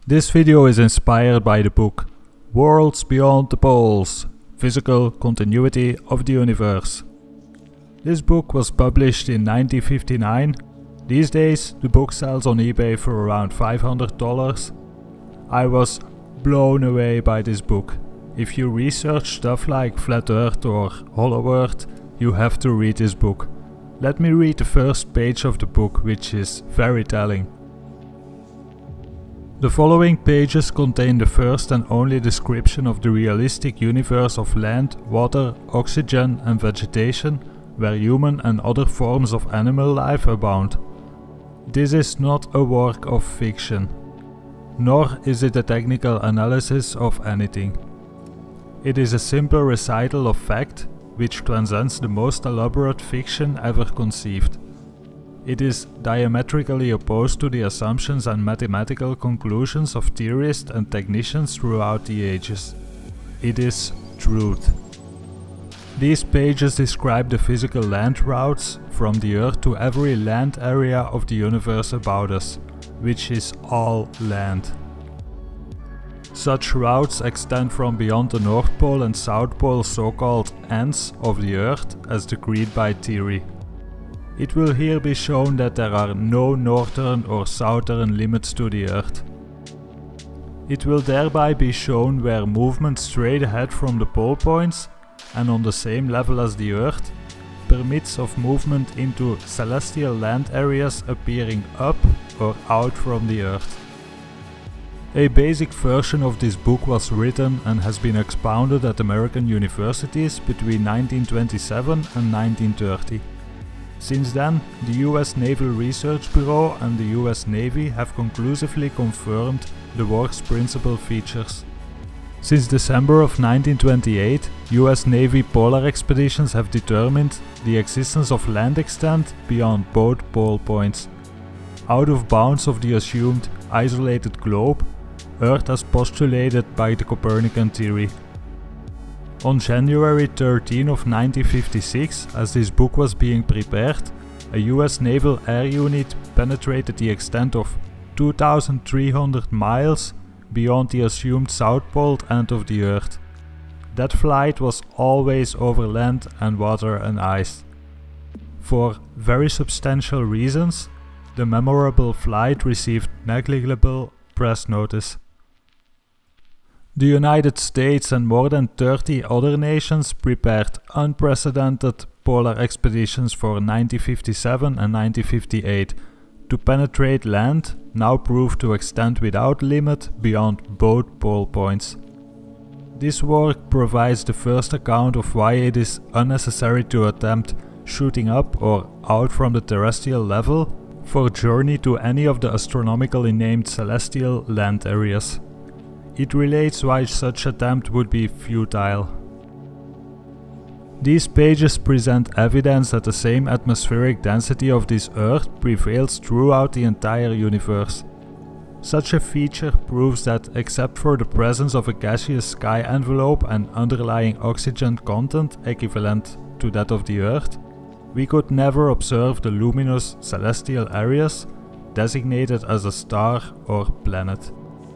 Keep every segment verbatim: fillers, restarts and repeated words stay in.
This video is inspired by the book Worlds Beyond the Poles: Physical Continuity of the Universe. This book was published in nineteen fifty-nine. These days the book sells on eBay for around five hundred dollars. I was blown away by this book. If you research stuff like Flat Earth or Hollow Earth, you have to read this book. Let me read the first page of the book, which is very telling. The following pages contain the first and only description of the realistic universe of land, water, oxygen and vegetation, where human and other forms of animal life abound. This is not a work of fiction, nor is it a technical analysis of anything. It is a simple recital of fact, which transcends the most elaborate fiction ever conceived. It is diametrically opposed to the assumptions and mathematical conclusions of theorists and technicians throughout the ages. It is truth. These pages describe the physical land routes from the Earth to every land area of the universe about us, which is all land. Such routes extend from beyond the North Pole and South Pole, so-called ends of the Earth, as agreed by theory. It will here be shown that there are no northern or southern limits to the Earth. It will thereby be shown where movement straight ahead from the pole points and on the same level as the Earth permits of movement into celestial land areas appearing up or out from the Earth. A basic version of this book was written and has been expounded at American universities between nineteen twenty-seven and nineteen thirty. Since then, the U S Naval Research Bureau and the U S Navy have conclusively confirmed the work's principal features. Since December of nineteen twenty-eight, U S Navy polar expeditions have determined the existence of land extent beyond both pole points, out of bounds of the assumed isolated globe, Earth as postulated by the Copernican theory. On January thirteenth of nineteen fifty-six, as this book was being prepared, a U S Naval Air Unit penetrated the extent of two thousand three hundred miles beyond the assumed south pole end of the Earth. That flight was always over land and water and ice. For very substantial reasons, the memorable flight received negligible press notice. The United States and more than thirty other nations prepared unprecedented polar expeditions for nineteen fifty-seven and nineteen fifty-eight to penetrate land now proved to extend without limit beyond both pole points. This work provides the first account of why it is unnecessary to attempt shooting up or out from the terrestrial level for journey to any of the astronomically named celestial land areas. It relates why such attempt would be futile. These pages present evidence that the same atmospheric density of this Earth prevails throughout the entire universe. Such a feature proves that, except for the presence of a gaseous sky envelope and underlying oxygen content equivalent to that of the Earth, we could never observe the luminous celestial areas designated as a star or planet.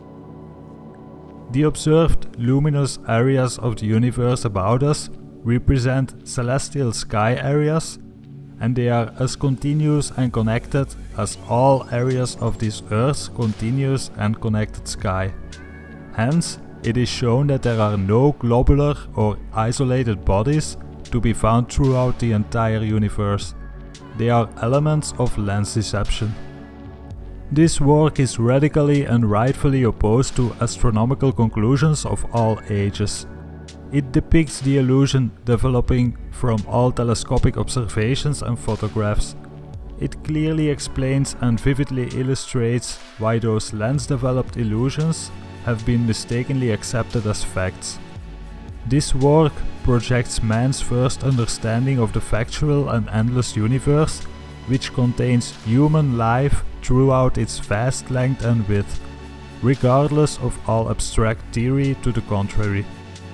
The observed luminous areas of the universe about us represent celestial sky areas, and they are as continuous and connected as all areas of this Earth's continuous and connected sky. Hence, it is shown that there are no globular or isolated bodies to be found throughout the entire universe. They are elements of lens deception. This work is radically and rightfully opposed to astronomical conclusions of all ages. It depicts the illusion developing from all telescopic observations and photographs. It clearly explains and vividly illustrates why those lens-developed illusions have been mistakenly accepted as facts. This work projects man's first understanding of the factual and endless universe, which contains human life throughout its vast length and width, regardless of all abstract theory to the contrary.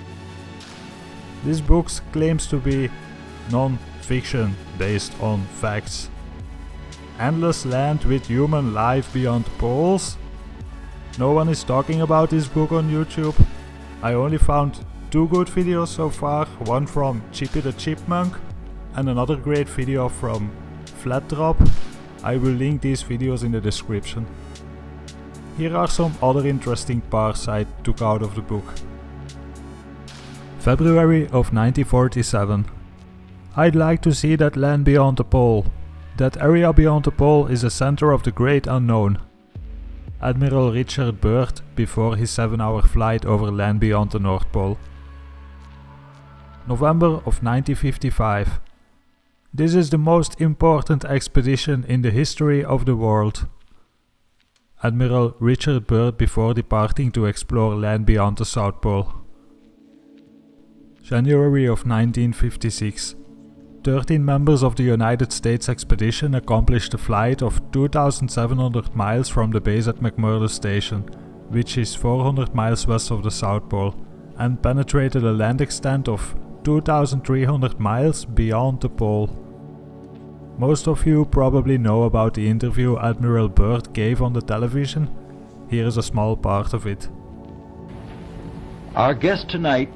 This book claims to be non-fiction based on facts. Endless land with human life beyond poles? no one is talking about this book on YouTube. I only found two good videos so far, one from Chippy the Chipmunk and another great video from Flatdrop. I will link these videos in the description. Here are some other interesting parts I took out of the book. February of nineteen forty-seven. I'd like to see that land beyond the pole. That area beyond the pole is the center of the great unknown. Admiral Richard Byrd before his seven hour flight over land beyond the North Pole. November of nineteen fifty-five. This is the most important expedition in the history of the world. Admiral Richard Byrd before departing to explore land beyond the South Pole. January of nineteen fifty-six. thirteen members of the United States expedition accomplished a flight of two thousand seven hundred miles from the base at McMurdo Station, which is four hundred miles west of the South Pole, and penetrated a land extent of two thousand three hundred miles beyond the pole. Most of you probably know about the interview Admiral Byrd gave on the television. Here is a small part of it. Our guest tonight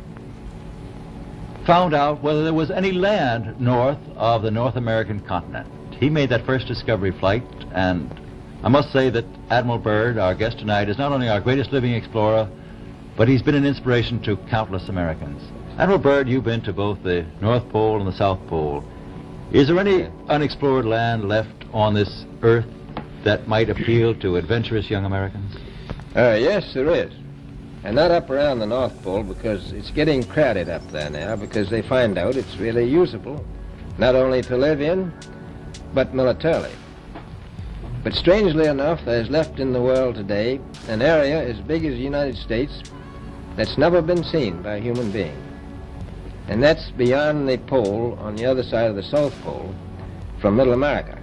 found out whether there was any land north of the North American continent. He made that first discovery flight, and I must say that Admiral Byrd, our guest tonight, is not only our greatest living explorer, but he's been an inspiration to countless Americans. Admiral Byrd, you've been to both the North Pole and the South Pole. Is there any unexplored land left on this earth that might appeal to adventurous young Americans? Uh, yes, there is. And not up around the North Pole, because it's getting crowded up there now, because they find out it's really usable, not only to live in, but militarily. But strangely enough, there's left in the world today an area as big as the United States that's never been seen by a human being. And that's beyond the pole, on the other side of the South Pole, from Middle America.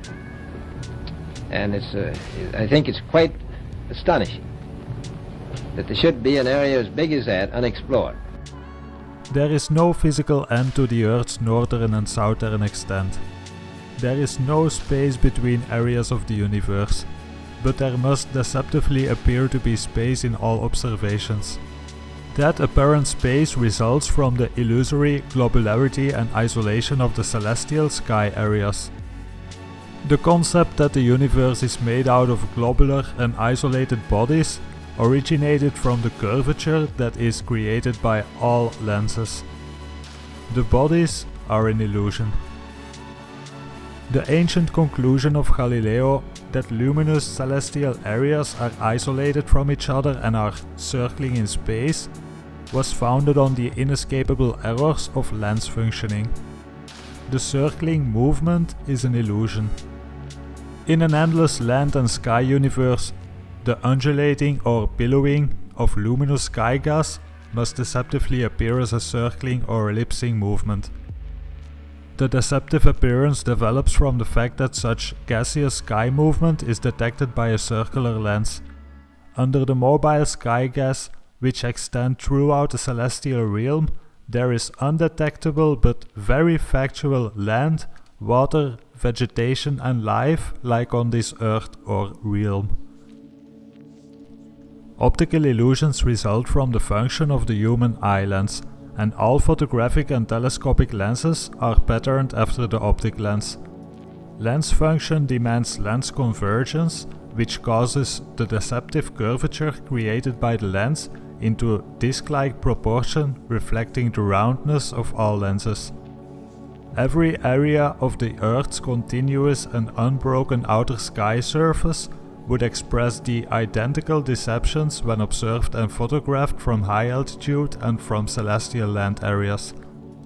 And it's, uh, I think it's quite astonishing that there should be an area as big as that unexplored. There is no physical end to the Earth's northern and southern extent. There is no space between areas of the universe, but there must deceptively appear to be space in all observations. That apparent space results from the illusory globularity and isolation of the celestial sky areas. The concept that the universe is made out of globular and isolated bodies originated from the curvature that is created by all lenses. The bodies are an illusion. The ancient conclusion of Galileo that luminous celestial areas are isolated from each other and are circling in space was founded on the inescapable errors of lens functioning. The circling movement is an illusion. In an endless land and sky universe, the undulating or billowing of luminous sky gas must deceptively appear as a circling or ellipsing movement. The deceptive appearance develops from the fact that such gaseous sky movement is detected by a circular lens. Under the mobile sky gas, which extend throughout the celestial realm, there is undetectable but very factual land, water, vegetation and life like on this earth or realm. Optical illusions result from the function of the human eye lens, and all photographic and telescopic lenses are patterned after the optic lens. Lens function demands lens convergence, which causes the deceptive curvature created by the lens into disc-like proportion reflecting the roundness of all lenses. Every area of the Earth's continuous and unbroken outer sky surface would express the identical deceptions when observed and photographed from high altitude and from celestial land areas.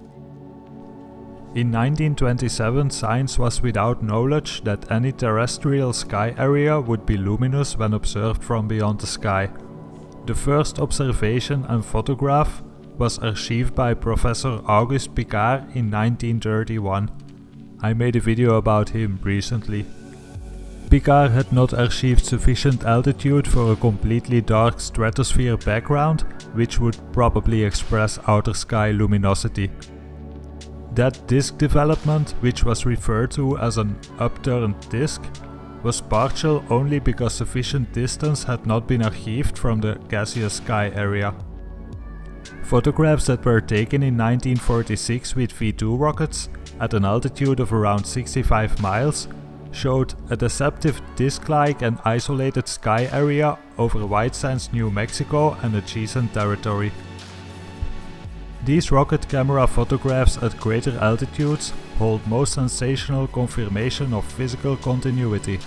In nineteen twenty-seven, science was without knowledge that any terrestrial sky area would be luminous when observed from beyond the sky. The first observation and photograph was achieved by Professor Auguste Piccard in nineteen thirty-one. I made a video about him recently. Piccard had not achieved sufficient altitude for a completely dark stratosphere background, which would probably express outer sky luminosity. That disk development, which was referred to as an upturned disk, was partial only because sufficient distance had not been achieved from the gaseous sky area. Photographs that were taken in nineteen forty-six with V two rockets at an altitude of around sixty-five miles showed a deceptive disc-like and isolated sky area over White Sands, New Mexico and adjacent territory. These rocket camera photographs at greater altitudes hold most sensational confirmation of physical continuity.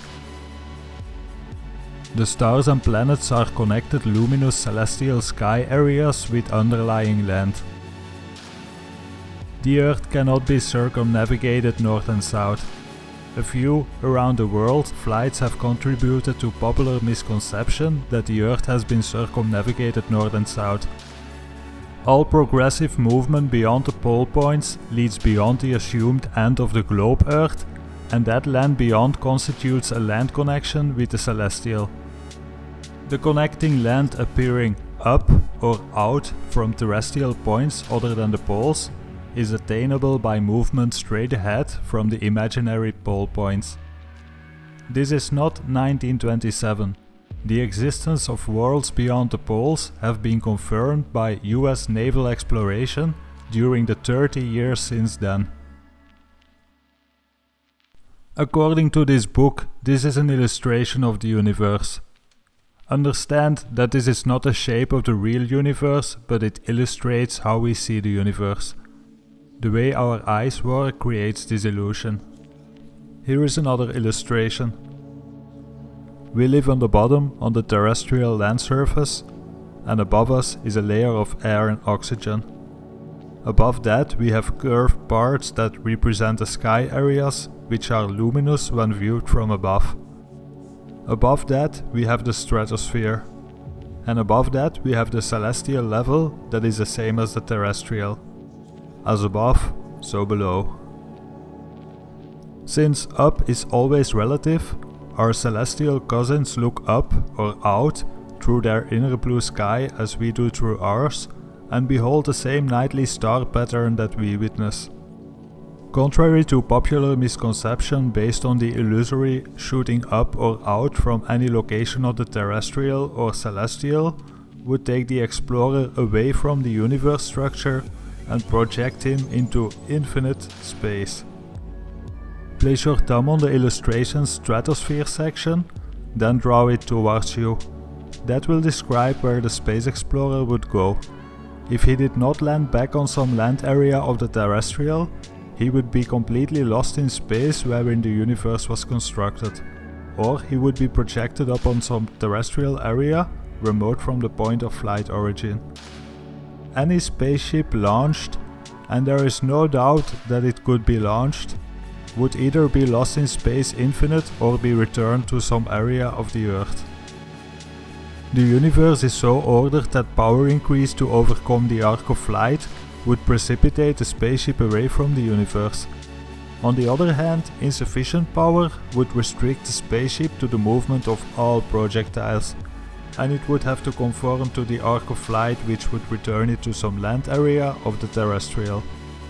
The stars and planets are connected luminous celestial sky areas with underlying land. The Earth cannot be circumnavigated north and south. A few around the world flights have contributed to popular misconception that the Earth has been circumnavigated north and south. All progressive movement beyond the pole points leads beyond the assumed end of the globe Earth, and that land beyond constitutes a land connection with the celestial. The connecting land appearing up or out from terrestrial points other than the poles is attainable by movement straight ahead from the imaginary pole points. This is not nineteen twenty-seven. The existence of worlds beyond the poles have been confirmed by U S naval exploration during the thirty years since then. According to this book, this is an illustration of the universe. Understand that this is not a shape of the real universe, but it illustrates how we see the universe. The way our eyes work creates this illusion. Here is another illustration. We live on the bottom on the terrestrial land surface, and above us is a layer of air and oxygen. Above that we have curved parts that represent the sky areas, which are luminous when viewed from above. Above that we have the stratosphere, and above that we have the celestial level that is the same as the terrestrial. As above, so below. Since up is always relative, our celestial cousins look up or out through their inner blue sky as we do through ours, and behold the same nightly star pattern that we witness. Contrary to popular misconception based on the illusory shooting up or out from any location of the terrestrial or celestial would take the explorer away from the universe structure and project him into infinite space. Place your thumb on the illustration's stratosphere section, then draw it towards you. That will describe where the space explorer would go. If he did not land back on some land area of the terrestrial, he would be completely lost in space wherein the universe was constructed. Or he would be projected up on some terrestrial area remote from the point of flight origin. Any spaceship launched, and there is no doubt that it could be launched, would either be lost in space infinite or be returned to some area of the Earth. The universe is so ordered that power increase to overcome the arc of flight would precipitate the spaceship away from the universe. On the other hand, insufficient power would restrict the spaceship to the movement of all projectiles, and it would have to conform to the arc of flight, which would return it to some land area of the terrestrial.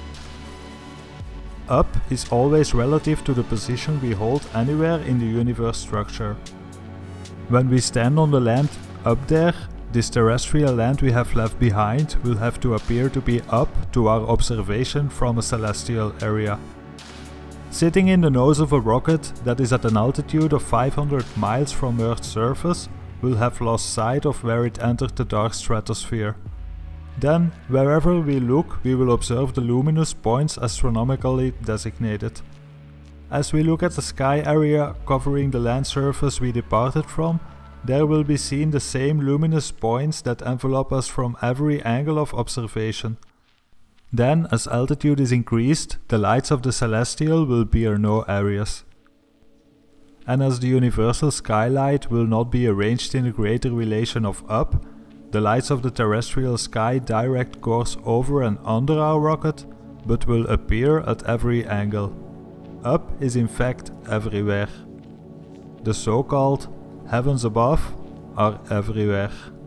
Up is always relative to the position we hold anywhere in the universe structure. When we stand on the land up there, this terrestrial land we have left behind will have to appear to be up to our observation from a celestial area. Sitting in the nose of a rocket that is at an altitude of five hundred miles from Earth's surface, will have lost sight of where it entered the dark stratosphere. Then, wherever we look, we will observe the luminous points astronomically designated. As we look at the sky area covering the land surface we departed from, there will be seen the same luminous points that envelop us from every angle of observation. Then, as altitude is increased, the lights of the celestial will bear no areas. And as the universal skylight will not be arranged in a greater relation of up, the lights of the terrestrial sky direct course over and under our rocket, but will appear at every angle. Up is in fact everywhere. The so-called heavens above are everywhere.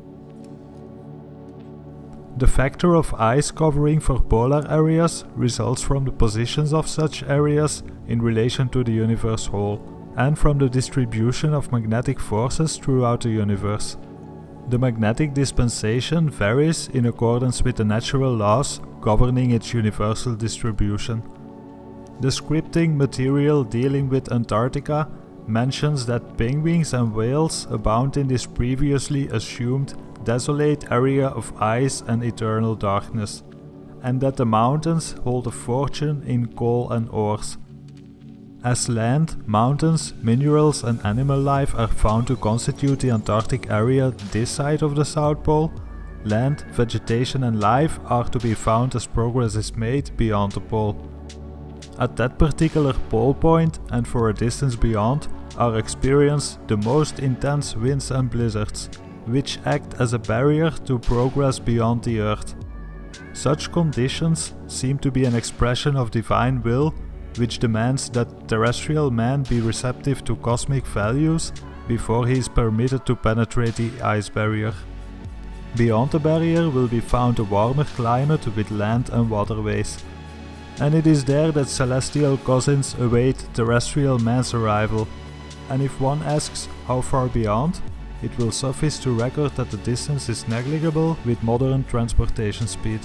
The factor of ice covering for polar areas results from the positions of such areas in relation to the universe whole, and from the distribution of magnetic forces throughout the universe. The magnetic dispensation varies in accordance with the natural laws governing its universal distribution. The scripting material dealing with Antarctica mentions that penguins and whales abound in this previously assumed desolate area of ice and eternal darkness, and that the mountains hold a fortune in coal and ores. As land, mountains, minerals and animal life are found to constitute the Antarctic area this side of the South Pole, land, vegetation and life are to be found as progress is made beyond the pole. At that particular pole point and for a distance beyond are experienced the most intense winds and blizzards, which act as a barrier to progress beyond the Earth. Such conditions seem to be an expression of divine will, which demands that terrestrial man be receptive to cosmic values before he is permitted to penetrate the ice barrier. Beyond the barrier will be found a warmer climate with land and waterways. And it is there that celestial cousins await terrestrial man's arrival. And if one asks how far beyond, it will suffice to record that the distance is negligible with modern transportation speed.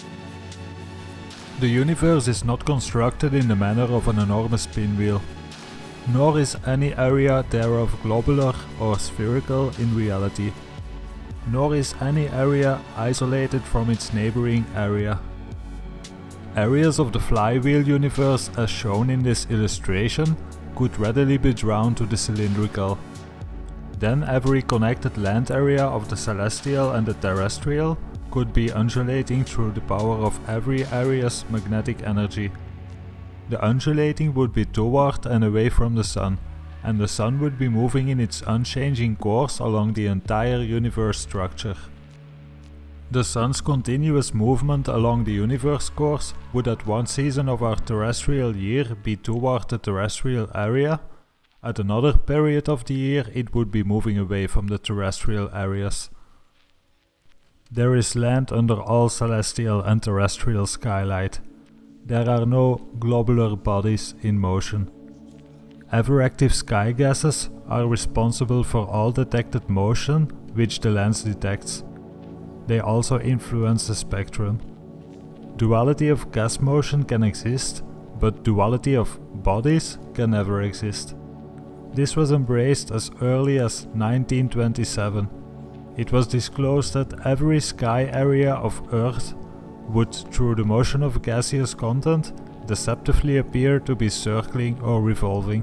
The universe is not constructed in the manner of an enormous pinwheel, nor is any area thereof globular or spherical in reality, nor is any area isolated from its neighboring area. Areas of the flywheel universe as shown in this illustration could readily be drawn to the cylindrical. Then every connected land area of the celestial and the terrestrial could be undulating through the power of every area's magnetic energy. The undulating would be toward and away from the Sun, and the Sun would be moving in its unchanging course along the entire universe structure. The Sun's continuous movement along the universe course would at one season of our terrestrial year be toward the terrestrial area, at another period of the year it would be moving away from the terrestrial areas. There is land under all celestial and terrestrial skylight. There are no globular bodies in motion. Ever-active sky gases are responsible for all detected motion which the lens detects. They also influence the spectrum. Duality of gas motion can exist, but duality of bodies can never exist. This was embraced as early as nineteen twenty-seven. It was disclosed that every sky area of Earth would, through the motion of gaseous content, deceptively appear to be circling or revolving.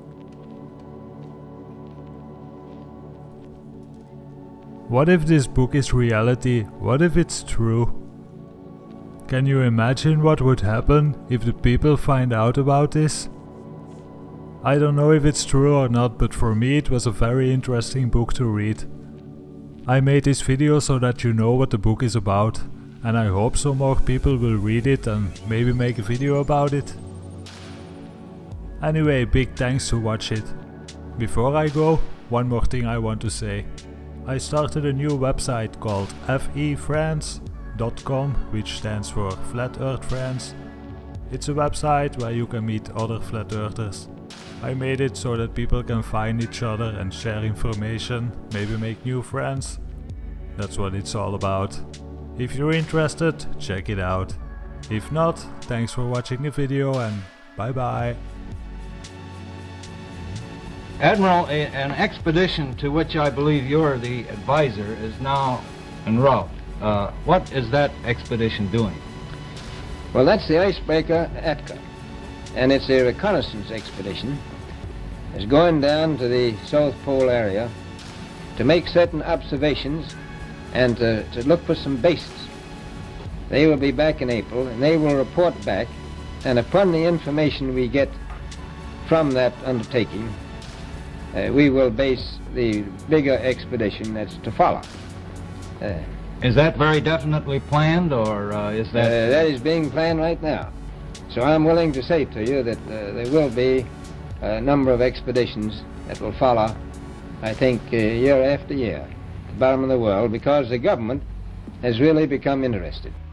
What if this book is reality? What if it's true? Can you imagine what would happen if the people find out about this? I don't know if it's true or not, but for me it was a very interesting book to read. I made this video so that you know what the book is about, and I hope some more people will read it and maybe make a video about it. Anyway, big thanks to watch it. Before I go, one more thing I want to say. I started a new website called F E friends dot com, which stands for Flat Earth Friends. It's a website where you can meet other flat earthers. I made it so that people can find each other and share information, maybe make new friends. That's what it's all about. If you're interested, check it out. If not, thanks for watching the video and bye bye. Admiral, a, an expedition to which I believe you're the advisor is now en route. Uh, what is that expedition doing? Well, that's the icebreaker Atka, and it's a reconnaissance expedition. It's going down to the South Pole area to make certain observations and to, to look for some bases. They will be back in April, and they will report back, and upon the information we get from that undertaking, Uh, we will base the bigger expedition that's to follow. Uh, is that very definitely planned, or uh, is that... Uh, that is being planned right now. So I'm willing to say to you that uh, there will be a number of expeditions that will follow, I think, uh, year after year, to the bottom of the world, because the government has really become interested.